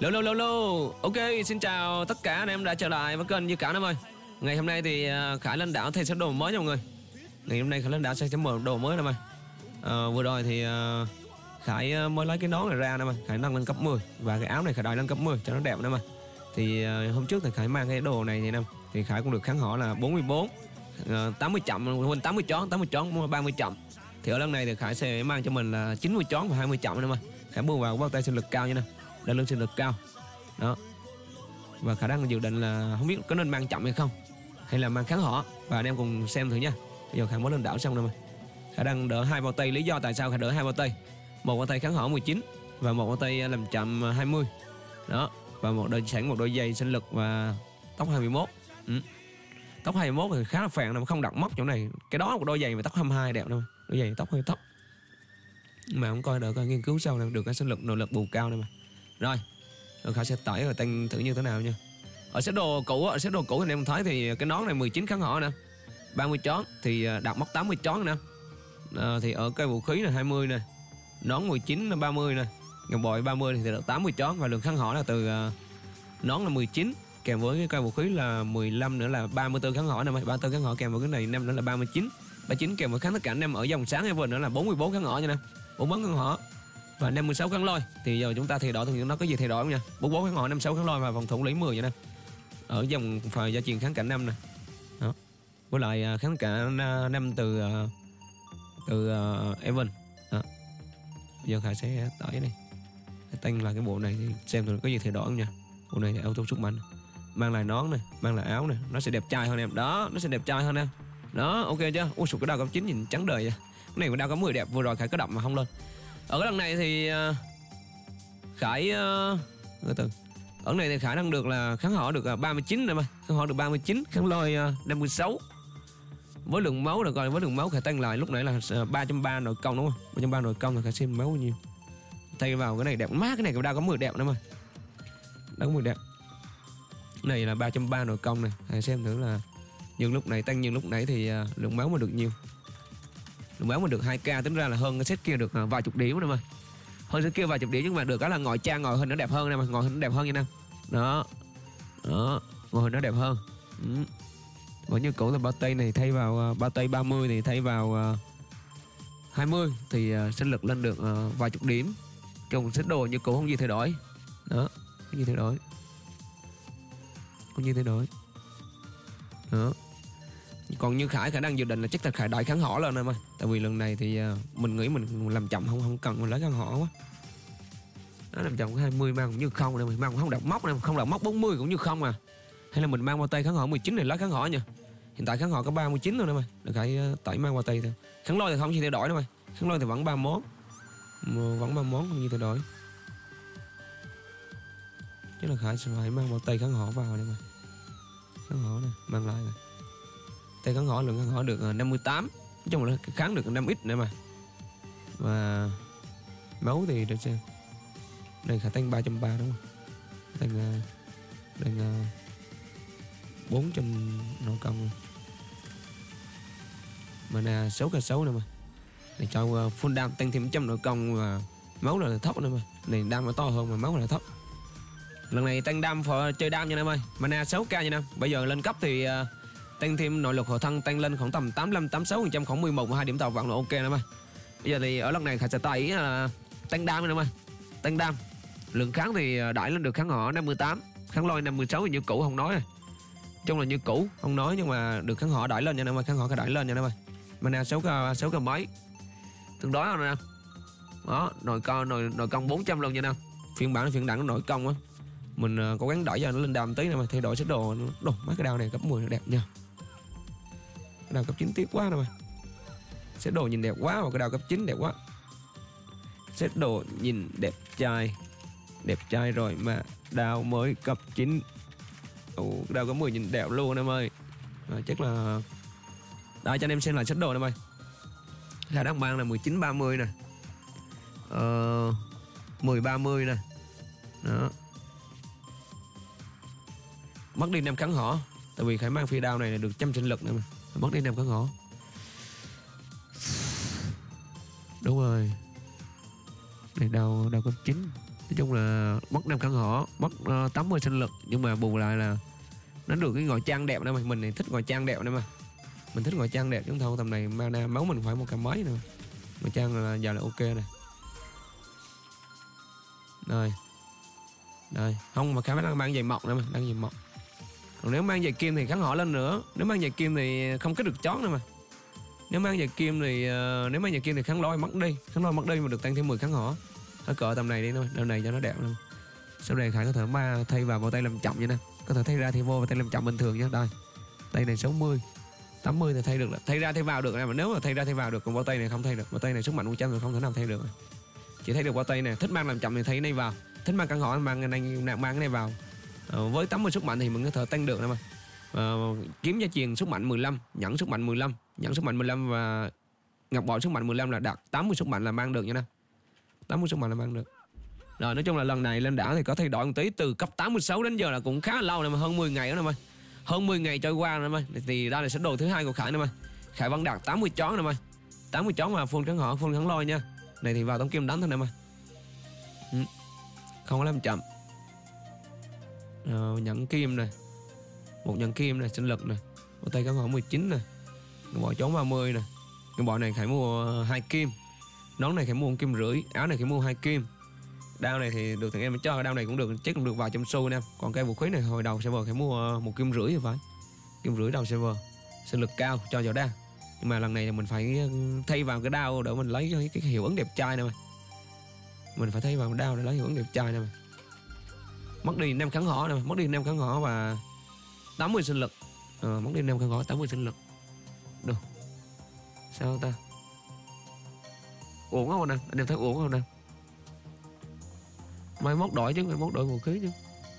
Lô. Ok, xin chào tất cả anh em đã trở lại với kênh Như Cả em ơi. Ngày hôm nay thì Khải lên đảo thay sắp đồ mới nha mọi người. Ngày hôm nay Khải lên đảo sẽ mở đồ mới em ơi. Vừa rồi thì Khải mới lấy cái nón này ra em ơi. Khải nâng lên cấp 10 và cái áo này Khải đòi lên cấp 10 cho nó đẹp em ơi. Thì hôm trước thì Khải mang cái đồ này thì thì Khải cũng được kháng họ là 44, 80 chậm, quên 80 chón 30 chậm. Thì ở lần này thì Khải sẽ mang cho mình là 90 chón và 20 chậm em ơi. Khải buông vào bao tay sinh lực cao như này. Đa lưng sinh lực cao đó, và khả năng dự định là không biết có nên mang chậm hay không hay là mang kháng họ, và anh em cùng xem thử nha. Bây giờ Khải mới lên đảo xong rồi mà khả năng đỡ hai bao tay. Lý do tại sao Khải đỡ hai bao tay: một bao tay kháng họ 19 và một bao tay làm chậm 20 đó, và một đôi giày sinh lực và tóc 21. Tóc 21 thì khá là phèn, nó không đặt móc chỗ này. Cái đó một đôi giày và tóc 22 đẹp thôi, đôi giày tóc hơi tóc mà không coi được, coi nghiên cứu sau được cái sinh lực nội lực bù cao này mà. Rồi Khải sẽ tải rồi tăng thử như thế nào nha. Ở set đồ cũ thì anh em thấy thì cái nón này 19 kháng họ nè, 30 chón thì đặt móc 80 chón nè. Thì ở cây vũ khí là 20 nè, nón 19 là 30 nè, ngọc bội 30 thì được 80 chón, và lượng kháng họ là từ nón là 19 kèm với cái cây vũ khí là 15 nữa là 34 kháng họ nè mày. 34 kháng họ kèm với cái này 5 nữa là 39 kèm với kháng tất cả anh em ở dòng sáng Evan nữa là 44 kháng họ nha nè, 44 kháng họ và 56 kháng lôi. Thì giờ chúng ta thay đổi thì nó có gì thay đổi không nha. 44 kháng họ, 56 kháng lôi và phòng thủ lấy 10 vậy nè. Ở dòng phần gia truyền kháng cảnh 5 nè. Đó. Với lại kháng cả 5 từ Evan. Đó. Giờ Khải sẽ tải này. Tăng lại cái bộ này thì xem thử có gì thay đổi không nha. Bộ này thì auto sức mạnh. Mang lại nón này, mang lại áo này, nó sẽ đẹp trai hơn em. Đó, nó sẽ đẹp trai hơn em. Đó, ok chưa? Ui sụt, cái đao cấp 9 nhìn trắng đời vậy. Cái này của đao cấp 10 đẹp, vừa rồi Khải có đậm mà không lên. Ở cái lần này thì Khải ở này thì Khải đang được là kháng họ được 39 này mà, kháng họ được 39, kháng lôi 56. Với lượng máu được, coi với lượng máu Khải tăng lại lúc nãy là 330 nội công đúng không? 330 nội công là Khải xem máu bao nhiêu. Thay vào cái này đẹp mát, cái này của đao có 10 đẹp nữa mà. Đao có 10 đẹp. Cái này là 330 nội công này, Khải xem thử là nhưng lúc này tăng, nhưng lúc nãy thì lượng máu mà được nhiêu. Lượng máu mà được 2k, tính ra là hơn cái set kia được vài chục điểm nữa mà. Hơn set kia vài chục điểm, nhưng mà được cái là ngồi trang ngồi hình nó đẹp hơn nè mà, ngồi hình nó đẹp hơn như nè. Đó. Đó, ngồi hình nó đẹp hơn. Vẫn như cũ là bao tay này thay vào bao tay 30 thì thay vào 20 thì sinh lực lên được vài chục điểm. Còn set đồ như cũ không gì thay đổi. Đó, không gì thay đổi. Không gì thay đổi. Đó. Còn như Khải khả năng dự định là chắc là Khải đại kháng họ lên em ơi. Tại vì lần này thì mình nghĩ mình làm chậm không cần mình lấy kháng họ quá. Nó làm chậm có 20 mang cũng như không này, mình mang cũng không đặt móc này, không đặt móc 40 cũng như không à. Hay là mình mang bao tay kháng họ 19 này lấy kháng họ nha. Hiện tại kháng họ có 39 thôi nè mày. Để Khải tẩy mang bao tay thôi. Kháng lôi thì không gì thay đổi đâu mày. Kháng lôi thì vẫn 3 món. Vẫn 3 món không gì thay đổi. Chứ là Khải sẽ phải mang bao tay kháng họ vào đây mày. Kháng họ này, mang lại này. Tay kháng họ, lượng kháng họ được 58. Nói chung là kháng được 5x nữa mà. Và máu thì để xem. Đây Khải tăng 330 đúng không? Tăng 400 nội công rồi. Mana 6k6 nữa mà. Để cho full đam tăng thêm 100 nội công và máu là thấp nữa mà. Này đam nó to hơn mà máu là thấp. Lần này tăng đam chơi đam nha em ơi. Mana 6k nha em. Bây giờ lên cấp thì tăng thêm nội lực hộ thân, tăng lên khoảng tầm 85-86%, khoảng 11 và 2 điểm tàu vận là ok em ơi. Bây giờ thì ở lần này Khải sẽ tải là tăng đam em ơi. Tăng đam. Lượng kháng thì đẩy lên được kháng họ 58, kháng lôi 56 như cũ không nói. Chung là như cũ không nói, nhưng mà được kháng họ đẩy lên nha em ơi, kháng họ cái đẩy lên nha em ơi. Mana 6k mấy. Tương đối không nè. Đó, nội công 400 lần nha em. Phiên bản nó nội công á. Mình cố gắng đẩy cho nó lên đam tí nè mà, thay đổi set đồ. Đồ mấy cái đao này cấp 10 đẹp nha. Cái đao cấp 9 tiếc quá nè mà. Set đồ nhìn đẹp quá, mà cái đao cấp 9 đẹp quá. Set đồ nhìn đẹp trai rồi mà đao mới cấp 9. Đao cấp 10 nhìn đẹp luôn em ơi. Chắc là đây cho anh em xem lại set đồ em ơi. Khả năng mang là 19-30 nè, 10-30 nè. Đó. Mất đi 5 kháng họ. Tại vì Khải mang phi đao này là được trăm sinh lực nữa mà. Mất đi 5 kháng họ. Đúng rồi. Này đao cấp 9. Nói chung là mất 5 kháng hỏa, mất 80 sinh lực, nhưng mà bù lại là nó được cái ngồi trang đẹp nữa mà. Mình thì thích ngồi trang đẹp nữa mà. Mình thích ngồi trang đẹp, chúng thâu tầm này mana máu mình phải 1 trăm mấy nữa. Ngồi trang là giờ là ok này. Rồi. Đây, không mà khá đang mang giày mọc nữa mà, đang giày mọc. Còn nếu mang giày kim thì kháng hỏa lên nữa. Nếu mang giày kim thì không kết được chón nữa mà. Nếu mang giày kim thì kháng lôi mất đi. Kháng lôi mất đi mà được tăng thêm 10 kháng hỏa. Ở cỡ tầm này đi thôi, đợt này cho nó đẹp luôn. Sau này Khải có thể thay vào tay làm chậm như nè. Có thể thay ra thay vô và tay làm chậm bình thường nhé. Đây. Tay này 60, 80 thì thay được, thay ra thay vào được nè, mà nếu mà thay ra thay vào được, còn bao tay này không thay được. Bao tay này sức mạnh 100 rồi không thể nào thay được. Chỉ thay được bao tay này, thích mang làm chậm thì thay cái này vào. Thích mang kháng hỏa mang cái này vào. Với 80 sức mạnh thì mình có thể tăng được nè mà. Kiếm gia truyền sức mạnh 15, nhẫn sức mạnh 15, nhẫn sức mạnh 15 và ngọc bội sức mạnh 15 là đạt 80 sức mạnh là mang được nha nè. 80 sức mạnh là mang được. Rồi nói chung là lần này lên đảo thì có thay đổi một tí, từ cấp 86 đến giờ là cũng khá là lâu rồi mà, hơn 10 ngày nữa mà. Hơn 10 ngày trôi qua rồi mà. Thì đây là sẽ đồ thứ hai của Khải nữa mà. Khải vẫn đạt 80 chón nữa mà. 80 chón mà full kháng hỏa, full kháng lôi nha. Này thì vào tống kim đánh thôi nè mà. Không có làm chậm. Nhẫn kim này. Một nhẫn kim này, sinh lực này. Bộ tay kháng hỏa 19 này. Cái bộ chón 30 này. Cái bộ này Khải mua 2 kim. Nón này Khải mua 1 kim rưỡi, áo này Khải mua 2 kim. Đao này thì được thằng em cho, cái đao này cũng được, chắc cũng được vào trong xu nè. Còn cây vũ khí này hồi đầu server Khải mua 1 kim rưỡi thì phải. Kim rưỡi đầu server. Sinh lực cao cho vào đao. Nhưng mà lần này thì mình phải thay vào cái đao để mình lấy cái hiệu ứng đẹp trai này mà. Mình phải thay vào đao để lấy hiệu ứng đẹp trai này mà. Mất đi 5 kháng hỏa này, mất đi 5 kháng hỏa và 80 sinh lực. Mất đi 5 kháng hỏa 80 sinh lực. Được. Sao ta? Uổng không nè, anh em thấy uổng không nè? Mai mốt đổi chứ, mai mốt đổi vũ khí chứ.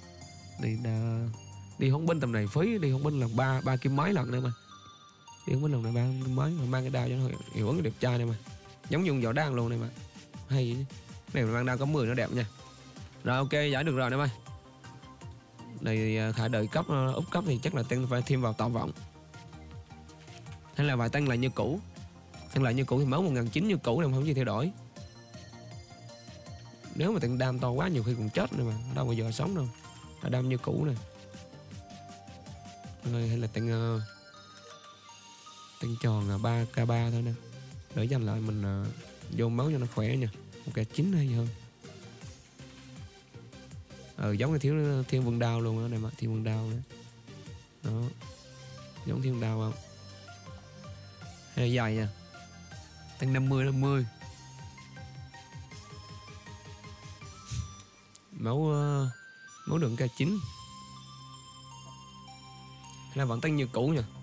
Đi hỗn binh tầm này phí, đi hỗn binh là 3 kim mấy lần nữa mà. Đi hỗn binh lần này 3 kim mấy mà mang cái đao cho nó hiệu ứng đẹp trai này mà. Giống dùng vỏ đan luôn này mà. Hay vậy chứ. Này mang đao có 10 nó đẹp nha. Rồi ok, giải được rồi em ơi. Này Khải đợi cấp úp cấp thì chắc là tăng phải thêm vào tạo vọng. Hay là vài tăng lại như cũ. Tăng lại như cũ thì máu 1900 như cũ em không gì thay đổi. Nếu mà tăng đam to quá nhiều khi cũng chết nữa mà, đâu bao giờ sống đâu. Đam như cũ nè. Rồi hay là tăng tròn 3k3 thôi nè. Để dành lại mình vô máu cho nó khỏe nha. 1k9 hay gì hơn. Giống như thiếu thiên vương đao luôn đó này mà, thiên vương đao nữa. Đó. Giống thiên vương đao không? Hay là dài nha. Tăng 50. Máu đường K9. Hay là vẫn tăng như cũ nha.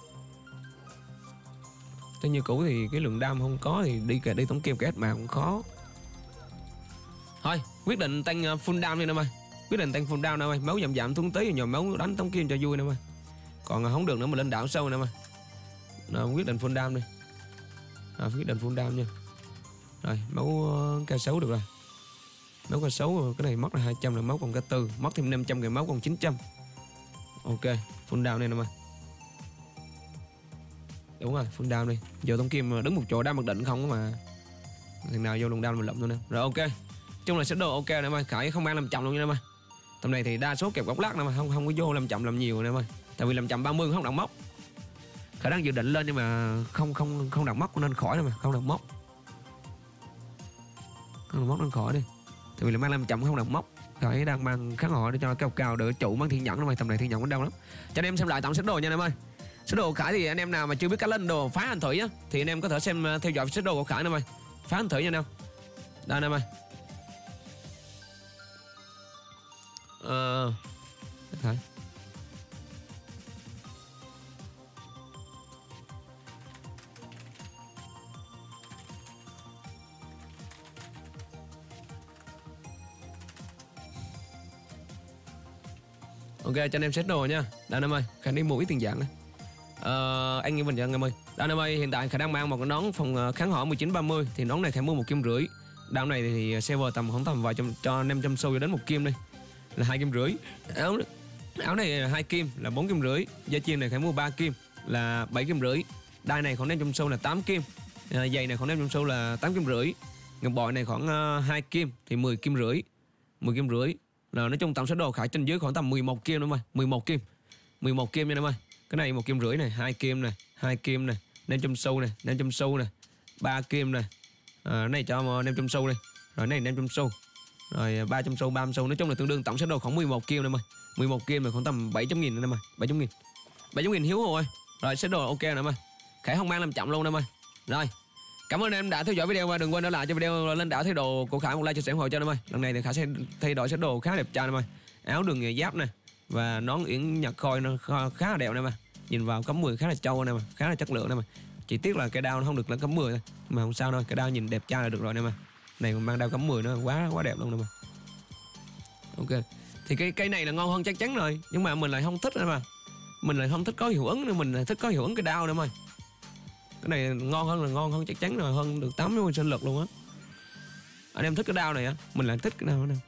Tăng như cũ thì cái lượng đam không có thì đi tống kim kết mà cũng khó. Thôi quyết định tăng full đam đi nè mày. Quyết định tăng full đam nè mày. Máu giảm xuống tí rồi máu đánh tống kim cho vui nè mày. Còn không được nữa mà lên đảo sâu nè mày. Nào, quyết định full đam đi. Quyết định full đam nha. Rồi máu K6 được rồi. Máu K6 cái này mất là 200 là máu còn K4. Mất thêm 500 cái máu còn 900. Ok full down này nè mà. Đúng rồi full down đi. Giờ tống kim đứng một chỗ đam mặc định không mà. Thằng nào vô lùng down mình lụm thôi nè. Rồi ok. Chung là sẽ đồ ok nè mà. Khải không mang làm chậm luôn nha mà. Tầm này thì đa số kẹp góc lát nè mà. Không có vô làm chậm làm nhiều nè mà. Tại vì làm chậm 30 không đặng móc. Khải đang dự định lên nhưng mà không đặt móc nên khỏi nè mà. Không đặt móc. Không đặt móc nên khỏi đi. Tại vì là mang làm chậm không đặt móc. Khải đang mang kháng họ để cho nó cao để trụ mang thiên nhẫn đó mày. Tầm này thiên nhẫn cũng đau lắm. Cho anh em xem lại tổng set đồ nha anh em ơi. Set đồ của Khải thì anh em nào mà chưa biết cách lên đồ phá hành thủy á thì anh em có thể xem theo dõi set đồ của Khải nè mày. Phá hành thủy nha anh em. Đây nè mày. Khải. Ok cho anh em set đồ nha. Đây em ơi, Khải đi mua ít tiền dạng này. Anh nghĩ mình cho anh em ơi. Đây em ơi, hiện tại Khải đang mang một cái nón phòng kháng hỏa 1930 thì nón này Khải mua 1 kim rưỡi. Đao này thì server tầm khoảng tầm vài trăm cho 500 xu cho đến 1 kim đi. Là 2 kim rưỡi. Áo này 2 kim là 4 kim rưỡi. Dây chuyền này Khải mua 3 kim là 7 kim rưỡi. Đai này khoảng 500 xu là 8 kim. Giày này khoảng 500 xu là 8 kim rưỡi. Ngọc bội này khoảng 2 kim thì 10 kim rưỡi. 10 kim rưỡi. Rồi nói chung tổng số đồ Khải trên dưới khoảng tầm 11 kim đúng không? 11 kim. 11 kim nha em ơi. Cái này 1 kim rưỡi này, 2 kim này, 2 kim này, 500 xu này, 500 xu này, 3 kim này. Cái này cho 500 xu đi. Rồi này 500 xu. Rồi 300 xu, 30 xu. Nói chung là tương đương tổng số đồ khoảng 11 kim em ơi. 11 kim là khoảng tầm 700.000 em ơi, 700.000. 700.000 hiếu hồ ơi. Rồi set đồ ok nè em ơi. Khải không mang làm chậm luôn em ơi. Rồi. Cảm ơn em đã theo dõi video và đừng quên để lại cho video lên đảo thay đồ của Khải một like chia sẻ ủng hộ cho em ơi. Lần này thì Khải sẽ thay đổi set đồ khá đẹp trai em ơi. Áo đường nghề giáp này và nón yển nhật khôi nó khá là đẹp em ơi. Nhìn vào cấp 10 khá là trâu em ơi, khá là chất lượng em ơi. Chỉ tiếc là cái đao nó không được lên cấp 10 thôi. Mà không sao đâu, cái đao nhìn đẹp trai là được rồi em ơi. Này còn mang đao cấp 10 nữa quá đẹp luôn em ơi. Ok. Thì cái cây này là ngon hơn chắc chắn rồi, nhưng mà mình lại không thích em ơi. Mình lại không thích có hiệu ứng nữa, mình lại thích có hiệu ứng cái đao nữa em ơi. Cái này ngon hơn chắc chắn rồi, hơn được 80 sinh lực luôn á. Anh em thích cái đao này á, mình lại thích cái đao này.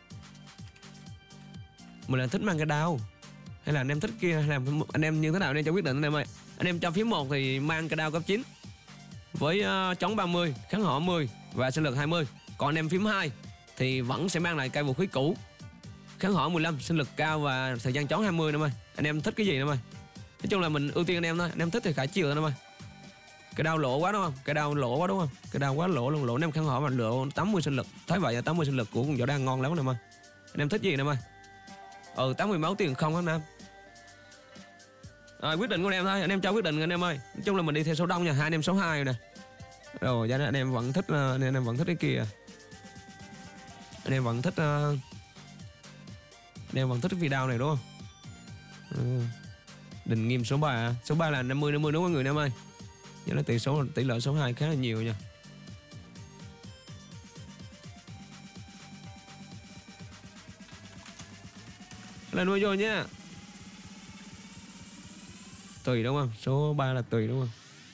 Mình lại thích mang cái đao. Hay là anh em thích kia, hay là anh em như thế nào anh em cho quyết định anh em ơi. Anh em cho phím 1 thì mang cái đao cấp 9 với chống 30, kháng hỏa 10 và sinh lực 20. Còn anh em phím 2 thì vẫn sẽ mang lại cây vũ khí cũ, kháng hỏa 15, sinh lực cao và thời gian chống 20 em ơi. Anh em thích cái gì em ơi. Nói chung là mình ưu tiên anh em thôi. Anh em thích thì Khải chiều thôi em ơi. Cái đao lỗ quá đúng không? Cái đao lỗ quá đúng không? Cái đao quá lỗ luôn, lỗ 5 kháng hỏa mà lỗ 80 sinh lực. Thấy vậy là 80 sinh lực của con võ đang ngon lắm em ơi. Anh em thích gì em ơi. 80 máu tiền không anh em. Rồi quyết định của anh em thôi, anh em cho quyết định anh em ơi. Nói chung là mình đi theo số đông nha, hai anh em số 2 rồi nè. Rồi cho nên anh em vẫn thích cái kia. Anh em vẫn thích anh em vẫn thích cái video này đúng không? Đình Nghiêm số 3. Số 3 là 50 đúng không mọi người em ơi. Nhớ là tỷ lệ số 2 khá là nhiều nha. Lên nuôi vô nha. Tùy đúng không? Số 3 là tùy đúng không?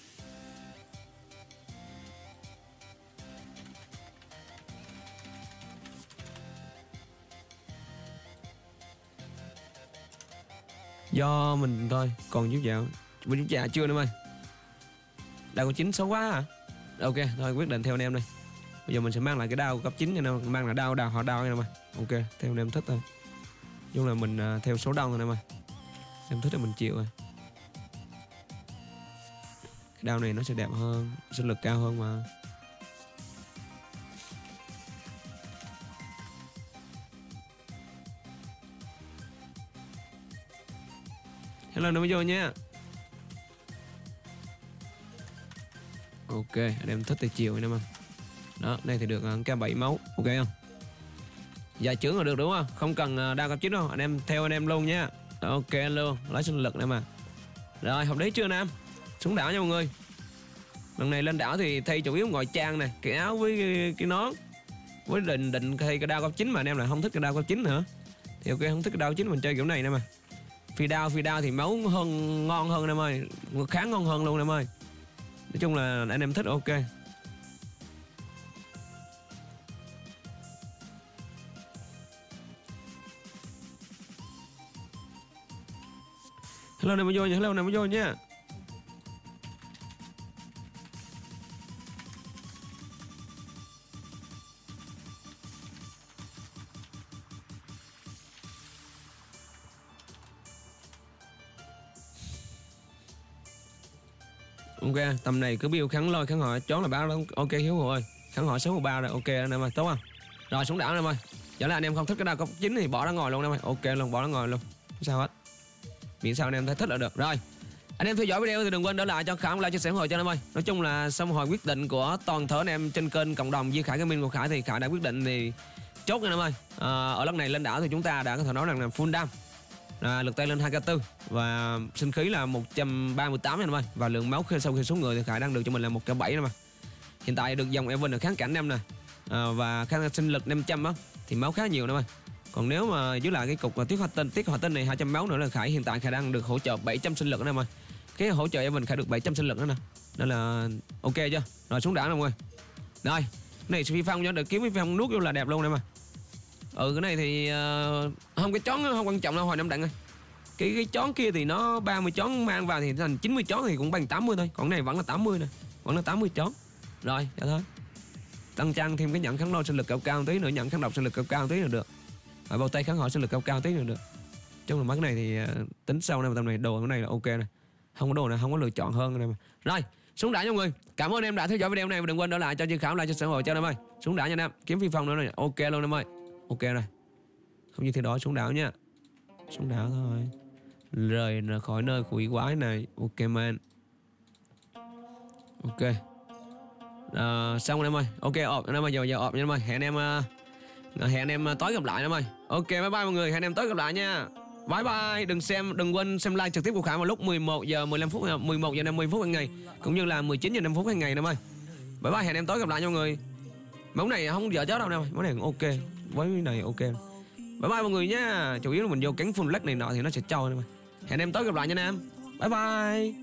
Do mình thôi. Còn giúp dạo chưa em ơi. Đao cấp 9 xấu quá hả? Ok, thôi quyết định theo anh em đây. Bây giờ mình sẽ mang lại cái đao cấp 9 cho nên mang lại đao họ đao nha em ơi. Ok, theo anh em thích thôi. Nhưng là mình theo số đông thôi em ơi. Em thích thì mình chịu rồi. Cái đao này nó sẽ đẹp hơn, sinh lực cao hơn mà. Hello nó mới vô nha. Ok, anh em thích thì chiều anh em ơi. Đó, đây thì được cái 7 máu, ok không? Dạ trưởng là được đúng không? Không cần đao cấp 9 đâu, anh em theo anh em luôn nha. Ok luôn, lấy sinh lực này mà. Rồi, hợp lý chưa anh em? Xuống đảo nha mọi người. Lần này lên đảo thì thay chủ yếu ngồi trang nè, cái áo với cái nón. Với định thay cái đao cấp 9 mà anh em lại không thích cái đao cấp 9 nữa. Thì ok, không thích cái đao cấp 9 mình chơi kiểu này nè mà. Phi đao thì máu ngon hơn em ơi, khá ngon hơn luôn em ơi. Nói chung là anh em thích ok. Hello này mới vô nha, hello này mới vô nha. Ok, tầm này cứ build kháng lôi kháng họ chón là báo đó. Ok Hiếu Hồ ơi, kháng họ 613 rồi, ok anh em ơi, tốt không? Rồi xuống đảo anh em ơi. Chẳng là anh em không thích cái đao cấp 9 thì bỏ ra ngồi luôn anh em ơi. Ok luôn, bỏ ra ngồi luôn. Không sao hết. Miễn sao anh em thấy thích là được. Rồi. Anh em theo dõi video thì đừng quên để lại cho Khải like chia sẻ ủng hộ cho anh em ơi. Nói chung là sau một hồi quyết định của toàn thể anh em trên kênh cộng đồng Duy Khải Gaming của Khải thì Khải đã quyết định thì chốt anh em ơi. Ở lần này lên đảo thì chúng ta đã có thể nói rằng là full đam. Lực tay lên 2k4 và sinh khí là 138 anh em ơi, và lượng máu sau khi xuống người thì Khải đang được cho mình là 1k7 em ơi. Hiện tại được dòng Evan là kháng cảnh em nè, và kháng sinh lực 500 á thì máu khá nhiều em ơi. Còn nếu mà dưới lại cái cục tiết hỏa tinh này 200 máu nữa là Khải hiện tại Khải đang được hỗ trợ 700 sinh lực anh em ơi. Cái hỗ trợ Evan Khải được 700 sinh lực nữa nè, nên là ok chưa? Rồi xuống đảo mọi người. Rồi cái này phi phong cho được kiếm phi phong nuốt vô là đẹp luôn em ơi. Cái này thì không, cái chón không quan trọng đâu Hồi Nam Đặng ơi. Cái chón kia thì nó 30 chón mang vào thì thành 90 chón thì cũng bằng 80 thôi. Còn này vẫn là 80 nè, vẫn là 80 chón. Rồi, vậy thôi. Tăng trang thêm cái nhận kháng lôi sinh lực cao một tí nữa, nhận kháng độc sinh lực cao một tí là được. bao tay kháng hỏi sinh lực cao cao tí nữa được. Chung là mấy cái này thì tính sau này, mà tầm này đồ cái này là ok này. Không có đồ này, không có lựa chọn hơn này mà. Rồi, xuống đã nha mọi người. Cảm ơn em đã theo dõi video này và đừng quên đỡ lại cho Duy Khảo, lại cho xã hội cho em ơi. Xuống đã nha em. Kiếm phi phong nữa này. Ok luôn em ơi. Ok rồi. Không như thế đó, xuống đảo nha. Xuống đảo thôi. Rời khỏi nơi quỷ quái này. Ok man. Ok. Xong rồi em ơi. Ok ọp em ơi, giờ ọp nha em ơi. Hẹn em tối gặp lại em ơi. Ok bye bye mọi người, hẹn em tối gặp lại nha. Bye bye, đừng quên xem live trực tiếp của Khải vào lúc 11 giờ 15 phút 11 giờ 50 phút hàng ngày, cũng như là 19 giờ 5 phút hàng ngày em ơi. Bye bye, hẹn em tối gặp lại nha mọi người. Món này không dở chết đâu nè, món này cũng ok. Với cái này ok. Bye bye mọi người nha. Chủ yếu là mình vô cánh full leg này nọ thì nó sẽ trôi em ơi. Hẹn em tối gặp lại nha em. Bye bye.